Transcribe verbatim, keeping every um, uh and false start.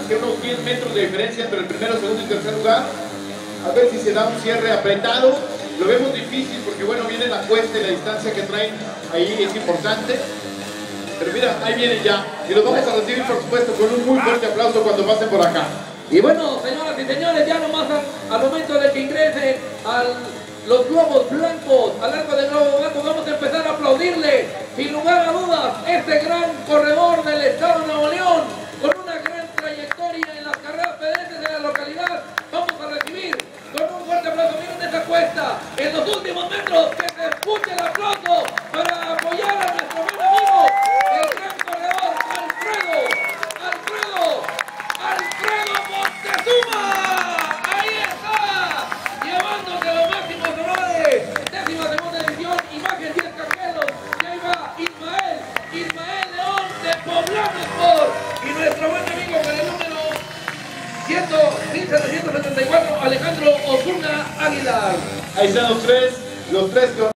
que unos diez metros de diferencia entre el primero, segundo y tercer lugar. A ver si se da un cierre apretado. Lo vemos difícil porque bueno, viene la cuesta y la distancia que traen ahí es importante. Pero mira, ahí vienen ya. Y los vamos a recibir, por supuesto, con un muy fuerte aplauso cuando pasen por acá. Y bueno, señoras y señores, ya nomás al momento de que ingresen a los globos blancos, al arco del globo blanco, vamos a empezar a aplaudirle, sin lugar a dudas, este gran corredor del estado de Nuevo León, con una gran trayectoria en las carreras pedestres de la localidad. Vamos a recibir con un fuerte aplauso. Miren esa cuesta, en los últimos metros, que se escuche el aplauso para apoyar a nuestro buen amigo, el gran corredor Alfredo, Alfredo, Alfredo Montezuma. Ahí está, llevándose los máximos honores, décima segunda edición, imagen diez cargueros, y ahí va Ismael, Ismael León de Poblano Sport, y nuestro buen amigo con el número mil setecientos setenta y cuatro, Alejandro Osuna Aguilar. Ahí están los tres, los tres que